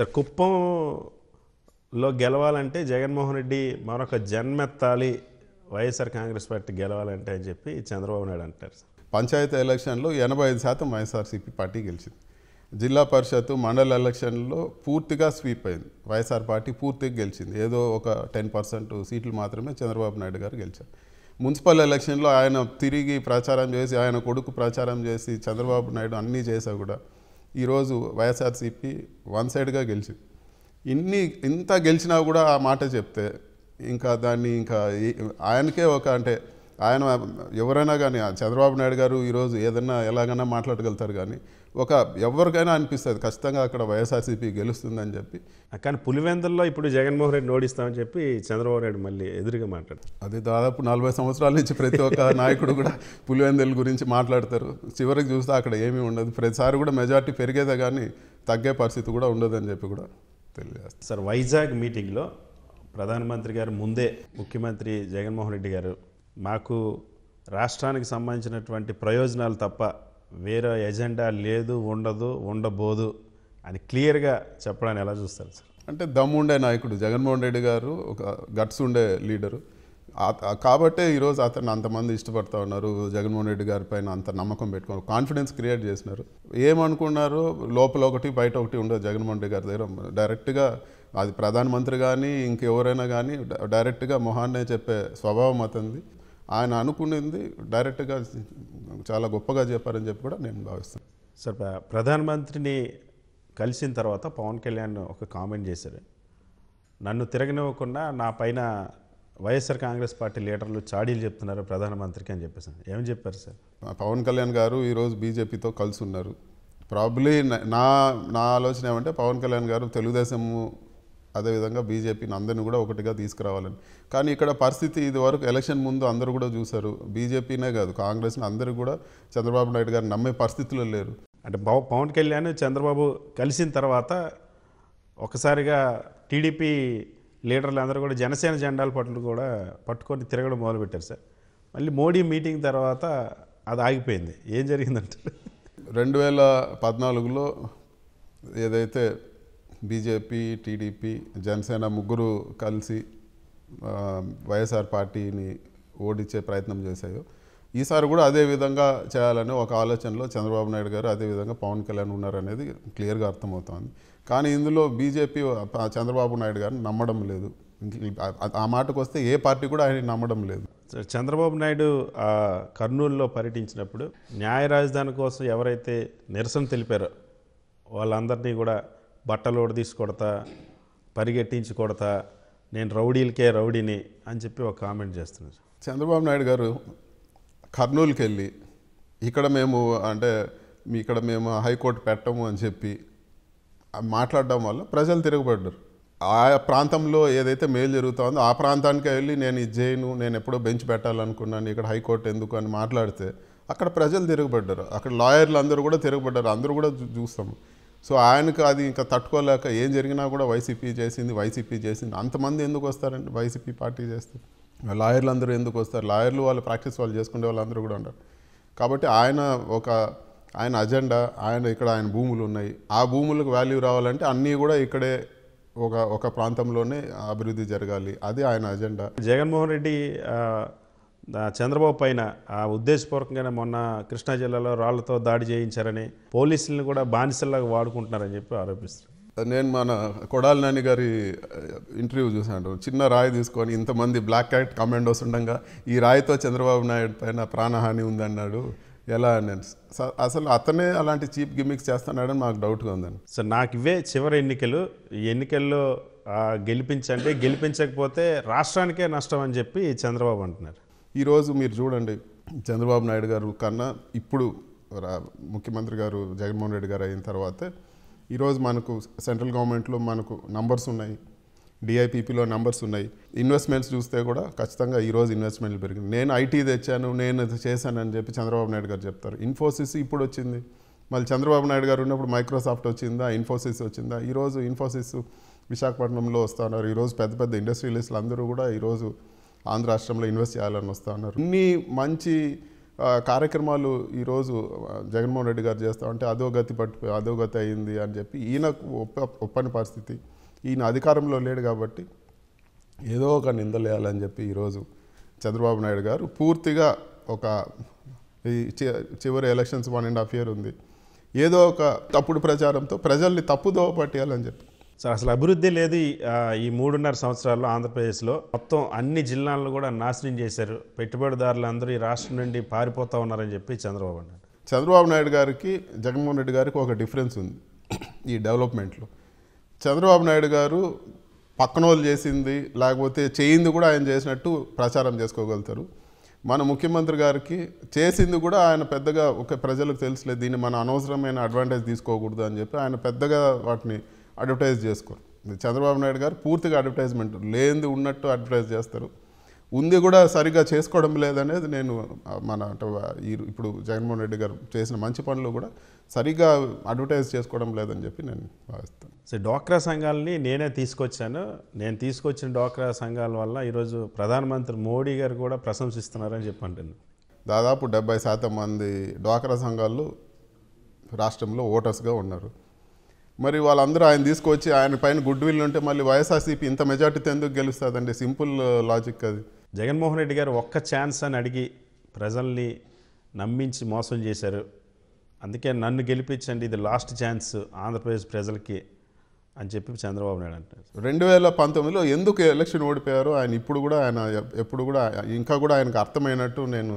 Sir కుప్పంలో గెలవాలంటే జగన్మోహన్ రెడ్డి మరొక జన్మెత్తాలి వైఎస్ఆర్ కాంగ్రెస్ పార్టీ గెలవాలంటే అని చెప్పి చంద్రబాబు నాయుడు అంటారు సార్. పంచాయతీ ఎలక్షన్లో 85% వైఎస్ఆర్సీపీ పార్టీ గెలిచింది. జిల్లా పరిషత్ మండల ఎలక్షన్లో పూర్తిగా స్వీప్ అయింది. వైఎస్ఆర్ పార్టీ పూర్తిగా గెలిచింది. ఏదో ఒక 10% సీట్లు మాత్రమే చంద్రబాబు నాయుడు గారు గెలిచారు. మున్సిపల్ ఎలక్షన్లో ఆయన తిరిగి ప్రచారం చేసి, ఆయన కొడుకు ప్రచారం చేసి, చంద్రబాబు నాయుడు అన్నీ చేసా కూడా ఈరోజు వైఎస్ఆర్సీపీ వన్ సైడ్గా గెలిచింది. ఇంత గెలిచినా కూడా ఆ మాట చెప్తే ఇంకా దాన్ని ఇంకా ఆయనకే ఒక అంటే ఆయన ఎవరైనా కానీ చంద్రబాబు నాయుడు గారు ఈరోజు ఏదన్నా ఎలాగైనా మాట్లాడగలుగుతారు, కానీ ఎవరికైనా అనిపిస్తుంది ఖచ్చితంగా అక్కడ వైఎస్ఆర్సీపీ గెలుస్తుందని చెప్పి. కానీ పులివెందుల్లో ఇప్పుడు జగన్మోహన్ రెడ్డి ఓడిస్తామని చెప్పి చంద్రబాబు నాయుడు మళ్ళీ ఎదురుగా మాట్లాడారు. అది దాదాపు 40 సంవత్సరాల నుంచి ప్రతి ఒక్క నాయకుడు కూడా పులివెందుల గురించి మాట్లాడతారు. చివరికి చూస్తే అక్కడ ఏమీ ఉండదు. ప్రతిసారి కూడా మెజార్టీ పెరిగేదే కానీ తగ్గే పరిస్థితి కూడా ఉండదని చెప్పి కూడా తెలియజేస్తారు. సార్, వైజాగ్ మీటింగ్లో ప్రధానమంత్రి గారు ముందే ముఖ్యమంత్రి జగన్మోహన్ రెడ్డి గారు మాకు రాష్ట్రానికి సంబంధించినటువంటి ప్రయోజనాలు తప్ప వేరే ఎజెండా లేదు, ఉండదు, ఉండబోదు అని క్లియర్గా చెప్పడాన్ని ఎలా చూస్తారు సార్? అంటే దమ్ముండే నాయకుడు జగన్మోహన్ రెడ్డి గారు, ఒక గట్స్ ఉండే లీడరు కాబట్టే ఈరోజు అతను అంతమంది ఇష్టపడతా ఉన్నారు. జగన్మోహన్ రెడ్డి గారి పైన అంత నమ్మకం పెట్టుకున్నారు, కాన్ఫిడెన్స్ క్రియేట్ చేసినారు. ఏమనుకున్నారు, లోపల ఒకటి బయట ఒకటి ఉండదు జగన్మోహన్ రెడ్డి గారి దగ్గర. డైరెక్ట్గా అది ప్రధానమంత్రి కానీ ఇంకెవరైనా కానీ డైరెక్ట్గా మొహాన్నే చెప్పే స్వభావం అతనిది. ఆయన అనుకునేది డైరెక్ట్గా చాలా గొప్పగా చెప్పారని చెప్పి కూడా నేను భావిస్తాను. సార్, ప్రధానమంత్రిని కలిసిన తర్వాత పవన్ కళ్యాణ్ ఒక కామెంట్ చేశారు. నన్ను తిరగనివ్వకుండా నా పైన వైఎస్ఆర్ కాంగ్రెస్ పార్టీ లీడర్లు చాడీలు చెప్తున్నారు ప్రధానమంత్రికి అని చెప్పేసి. ఏమని చెప్పారు సార్? పవన్ కళ్యాణ్ గారు ఈరోజు బీజేపీతో కలిసి ఉన్నారు. ప్రాబ్లీ నా ఆలోచన ఏమంటే పవన్ కళ్యాణ్ గారు తెలుగుదేశము అదేవిధంగా బీజేపీని అందరినీ కూడా ఒకటిగా తీసుకురావాలని. కానీ ఇక్కడ పరిస్థితి ఇది వరకు ఎలక్షన్ ముందు అందరూ కూడా చూశారు, బీజేపీనే కాదు కాంగ్రెస్ని అందరూ కూడా చంద్రబాబు నాయుడు గారిని నమ్మే పరిస్థితుల్లో లేరు. అంటే పవన్ కళ్యాణ్ చంద్రబాబు కలిసిన తర్వాత ఒకసారిగా టీడీపీ లీడర్లు అందరూ కూడా జనసేన జెండాల పట్టుకొని తిరగడం మొదలుపెట్టారు సార్. మళ్ళీ మోడీ మీటింగ్ తర్వాత అది ఆగిపోయింది. ఏం జరిగిందంటే 2014లో ఏదైతే బీజేపీ, టీడీపీ, జనసేన ముగ్గురు కలిసి వైఎస్ఆర్ పార్టీని ఓడించే ప్రయత్నం చేశాయో, ఈసారి కూడా అదే విధంగా చేయాలని ఒక ఆలోచనలో చంద్రబాబు నాయుడు గారు అదేవిధంగా పవన్ కళ్యాణ్ ఉన్నారనేది క్లియర్గా అర్థమవుతోంది. కానీ ఇందులో బీజేపీ చంద్రబాబు నాయుడు గారిని నమ్మడం లేదు. ఆ మాటకు వస్తే ఏ పార్టీ కూడా ఆయన నమ్మడం లేదు. చంద్రబాబు నాయుడు కర్నూలులో పర్యటించినప్పుడు న్యాయ రాజధాని కోసం ఎవరైతే నిరసన తెలిపారో వాళ్ళందరినీ కూడా బట్టలు తీసి కొడతా, పరిగెట్టించి కొడతా, నేను రౌడీలకే రౌడీని అని చెప్పి ఒక కామెంట్ చేస్తున్నారు. చంద్రబాబు నాయుడు గారు కర్నూలుకి వెళ్ళి ఇక్కడ మేము హైకోర్టు పెట్టము అని చెప్పి మాట్లాడడం వల్ల ప్రజలు తిరగబడ్డారు. ఆ ప్రాంతంలో ఏదైతే మేలు జరుగుతుందో ఆ ప్రాంతానికి వెళ్ళి నేను ఇది చేయను, నేను ఎప్పుడో బెంచ్ పెట్టాలనుకున్నాను, ఇక్కడ హైకోర్టు ఎందుకు అని మాట్లాడితే అక్కడ ప్రజలు తిరగబడ్డారు. అక్కడ లాయర్లు అందరూ కూడా తిరగబడ్డారు. అందరూ కూడా చూస్తాము. సో ఆయనకు అది ఇంకా తట్టుకోలేక ఏం జరిగినా కూడా వైసీపీ చేసింది అంతమంది ఎందుకు వస్తారండి? వైసీపీ పార్టీ చేస్తే లాయర్లు అందరూ ఎందుకు వస్తారు? లాయర్లు వాళ్ళ ప్రాక్టీస్ వాళ్ళు చేసుకునే వాళ్ళందరూ కూడా ఉన్నారు. కాబట్టి ఆయన అజెండా, ఆయన భూములు ఉన్నాయి, ఆ భూములకు వాల్యూ రావాలంటే అన్నీ కూడా ఇక్కడే ఒక ప్రాంతంలోనే అభివృద్ధి జరగాలి, అది ఆయన అజెండా. జగన్మోహన్ రెడ్డి చంద్రబాబు పైన ఉద్దేశపూర్వకంగానే మొన్న కృష్ణా జిల్లాలో రాళ్లతో దాడి చేయించారని, పోలీసులను కూడా బానిసల్లాగా వాడుకుంటున్నారని చెప్పి ఆరోపిస్తారు. నేను మన కొడాలి నాని గారి ఇంటర్వ్యూ చూశాను. చిన్న రాయి తీసుకొని ఇంతమంది బ్లాక్ క్యాట్ కమాండోస్ ఉండగా ఈ రాయితో చంద్రబాబు నాయుడు పైన ప్రాణహాని ఉందన్నాడు. ఎలా నేను అసలు అతనే అలాంటి చీప్ గిమిక్స్ చేస్తున్నాడని నాకు డౌట్గా ఉందండి. సార్, నాకు ఇవే చివరి ఎన్నికలు, ఈ ఎన్నికల్లో గెలిపించకపోతే రాష్ట్రానికే నష్టం అని చెప్పి చంద్రబాబు అంటున్నారు. ఈరోజు మీరు చూడండి, చంద్రబాబు నాయుడు గారు కన్నా ఇప్పుడు ముఖ్యమంత్రి గారు జగన్మోహన్ రెడ్డి గారు అయిన తర్వాతే ఈరోజు మనకు సెంట్రల్ గవర్నమెంట్లో మనకు నంబర్స్ ఉన్నాయి, డిఐపిపిలో నంబర్స్ ఉన్నాయి. ఇన్వెస్ట్మెంట్స్ చూస్తే కూడా ఖచ్చితంగా ఈరోజు ఇన్వెస్ట్మెంట్లు పెరిగింది. నేను ఐటీ తెచ్చాను, నేను అది చేశానని చెప్పి చంద్రబాబు నాయుడు గారు చెప్తారు. ఇన్ఫోసిస్ ఇప్పుడు వచ్చింది, మళ్ళీ చంద్రబాబు నాయుడు గారు ఉన్నప్పుడు మైక్రోసాఫ్ట్ వచ్చిందా, ఇన్ఫోసిస్ వచ్చిందా? ఈరోజు ఇన్ఫోసిస్ విశాఖపట్నంలో వస్తూ ఉన్నారు. ఈరోజు పెద్ద పెద్ద ఇండస్ట్రియలిస్టులు అందరూ కూడా ఈరోజు ఆంధ్ర రాష్ట్రంలో ఇన్వెస్ట్ చేయాలని వస్తూ ఉన్నారు. ఇన్ని మంచి కార్యక్రమాలు ఈరోజు జగన్మోహన్ రెడ్డి గారు చేస్తూ ఉంటే అధోగతి పట్టిపోయి అధోగతి అయింది అని చెప్పి ఈయనకు ఒప్పని పరిస్థితి. ఈయన అధికారంలో లేడు కాబట్టి ఏదో ఒక నిందలేయాలని చెప్పి ఈరోజు చంద్రబాబు నాయుడు గారు పూర్తిగా ఒక ఈ చివరి ఎలక్షన్స్ 1.5 year ఉంది, ఏదో ఒక తప్పుడు ప్రచారంతో ప్రజల్ని తప్పుదోవ పట్టేయాలని చెప్పి. సార్ అసలు అభివృద్ధి లేదు ఈ 3.5 సంవత్సరాల్లో ఆంధ్రప్రదేశ్లో. మొత్తం అన్ని జిల్లాలను కూడా నాశనం చేశారు. పెట్టుబడిదారులు అందరూ ఈ రాష్ట్రం నుండి పారిపోతూ ఉన్నారని చెప్పి చంద్రబాబు నాయుడు గారికి జగన్మోహన్ రెడ్డి గారికి ఒక డిఫరెన్స్ ఉంది ఈ డెవలప్మెంట్లో. చంద్రబాబు నాయుడు గారు పక్కన వాళ్ళు చేసింది లేకపోతే చేయింది కూడా ఆయన చేసినట్టు ప్రచారం చేసుకోగలుగుతారు. మన ముఖ్యమంత్రి గారికి చేసింది కూడా ఆయన పెద్దగా ఒక ప్రజలకు తెలుసులేదు, దీన్ని మన అనవసరమైన అడ్వాంటేజ్ తీసుకోకూడదు అని చెప్పి ఆయన పెద్దగా వాటిని అడ్వర్టైజ్ చేసుకోరు. చంద్రబాబు నాయుడు గారు పూర్తిగా అడ్వర్టైజ్మెంట్ లేనిది ఉన్నట్టు అడ్వర్టైజ్ చేస్తారు, ఉంది కూడా సరిగ్గా చేసుకోవడం లేదనేది నేను ఇప్పుడు జగన్మోహన్ రెడ్డి గారు చేసిన మంచి పనులు కూడా సరిగ్గా అడ్వర్టైజ్ చేసుకోవడం లేదని చెప్పి నేను భావిస్తాను. సో డ్వాక్రా సంఘాలని నేనే తీసుకొచ్చాను, నేను తీసుకొచ్చిన డ్వాక్రా సంఘాల వల్ల ఈరోజు ప్రధానమంత్రి మోడీ గారు కూడా ప్రశంసిస్తున్నారని చెప్పి అంటున్నాను. దాదాపు 70% మంది డ్వాక్రా సంఘాలు రాష్ట్రంలో ఓటర్స్గా ఉన్నారు. మరి వాళ్ళందరూ ఆయన తీసుకొచ్చి ఆయన పైన గుడ్ విల్ ఉంటే మళ్ళీ వైఎస్ఆర్సీపీ ఇంత మెజార్టీతో ఎందుకు గెలుస్తుందండి? సింపుల్ లాజిక్ అది. జగన్మోహన్ రెడ్డి గారు ఒక్క ఛాన్స్ అని అడిగి ప్రజల్ని నమ్మించి మోసం చేశారు. అందుకే నన్ను గెలిపించండి, ఇది లాస్ట్ ఛాన్స్ ఆంధ్రప్రదేశ్ ప్రజలకి అని చెప్పి చంద్రబాబు నాయుడు అంటారు. 2019లో ఎందుకు ఎలక్షన్ ఓడిపోయారో ఆయన ఎప్పుడు కూడా ఇంకా కూడా ఆయనకు అర్థమైనట్టు నేను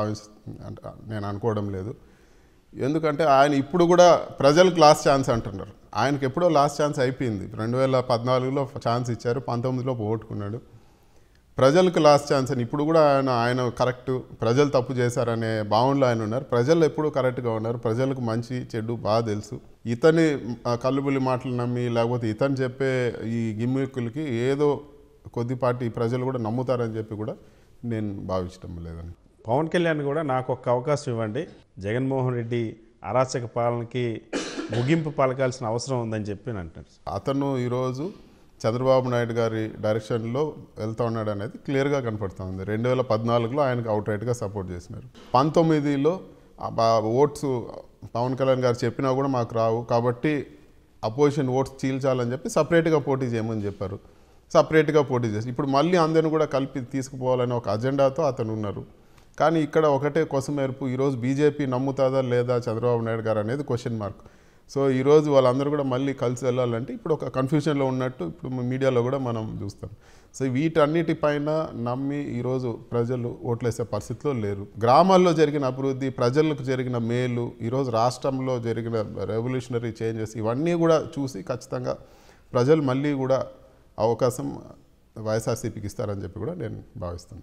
అనుకోవడం లేదు. ఎందుకంటే ఆయన ఇప్పుడు కూడా ప్రజలకు లాస్ట్ ఛాన్స్ అంటున్నారు. ఆయనకి ఎప్పుడో లాస్ట్ ఛాన్స్ అయిపోయింది. 2014లో ఛాన్స్ ఇచ్చారు, 19లో ఓటుకున్నాడు. ప్రజలకు లాస్ట్ ఛాన్స్ అని ఇప్పుడు కూడా ఆయన కరెక్ట్, ప్రజలు తప్పు చేశారనే భావనలో ఆయన ఉన్నారు. ప్రజలు ఎప్పుడూ కరెక్ట్గా ఉన్నారు, ప్రజలకు మంచి చెడు బాగా తెలుసు. ఇతని కల్లుబుల్లి మాటలు నమ్మి లేకపోతే ఇతను చెప్పే ఈ గిమ్మిక్కులకి ఏదో కొద్దిపాటి ప్రజలు కూడా నమ్ముతారని చెప్పి కూడా నేను భావించడం లేదని. పవన్ కళ్యాణ్ కూడా నాకు ఒక అవకాశం ఇవ్వండి, జగన్మోహన్ రెడ్డి అరాచక పాలనకి ముగింపు పలకాల్సిన అవసరం ఉందని చెప్పి అంటారు. అతను ఈరోజు చంద్రబాబు నాయుడు గారి డైరెక్షన్లో వెళ్తూ ఉన్నాడు అనేది క్లియర్గా కనపడుతుంది. 2014లో ఆయనకు అవుట్ రైట్గా సపోర్ట్ చేసినారు. 19లో ఓట్స్ పవన్ కళ్యాణ్ గారు చెప్పినా కూడా మాకు రావు కాబట్టి అపోజిషన్ ఓట్స్ చీల్చాలని చెప్పి సపరేట్గా పోటీ చేయమని చెప్పారు. సపరేట్గా పోటీ చేసి ఇప్పుడు మళ్ళీ అందరిని కూడా కలిపి తీసుకుపోవాలని ఒక అజెండాతో అతను ఉన్నారు. కానీ ఇక్కడ ఒకటే కొసమేర్పు, ఈరోజు బీజేపీ నమ్ముతుందా లేదా చంద్రబాబు నాయుడు గారు అనేది క్వశ్చన్ మార్క్. సో ఈరోజు వాళ్ళందరూ కూడా మళ్ళీ కలిసి వెళ్ళాలంటే ఇప్పుడు ఒక కన్ఫ్యూజన్లో ఉన్నట్టు ఇప్పుడు మీడియాలో కూడా మనం చూస్తాం. సో వీటన్నిటిపైన నమ్మి ఈరోజు ప్రజలు ఓట్లేసే పరిస్థితిలో లేరు. గ్రామాల్లో జరిగిన అభివృద్ధి, ప్రజలకు జరిగిన మేలు, ఈరోజు రాష్ట్రంలో జరిగిన రెవల్యూషనరీ చేంజెస్ ఇవన్నీ కూడా చూసి ఖచ్చితంగా ప్రజలు మళ్ళీ కూడా అవకాశం వైఎస్ఆర్సీపీకి ఇస్తారని చెప్పి కూడా నేను భావిస్తాను.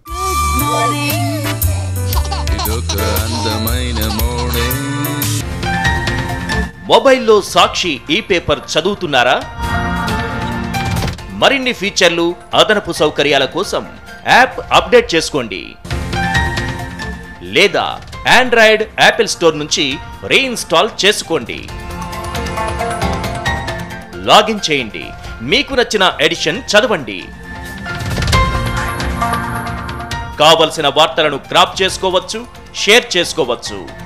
మొబైల్లో సాక్షి ఈ పేపర్ చదువుతున్నారా? మరిన్ని ఫీచర్లు, అదనపు సౌకర్యాల కోసం యాప్ అప్డేట్ చేసుకోండి, లేదా ఆండ్రాయిడ్, యాపిల్ స్టోర్ నుంచి రీఇన్స్టాల్ చేసుకోండి. లాగిన్ చేయండి, మీకు నచ్చిన ఎడిషన్ చదవండి. కావలసిన వార్తలను క్రాప్ చేసుకోవచ్చు, షేర్ చేసుకోవచ్చు.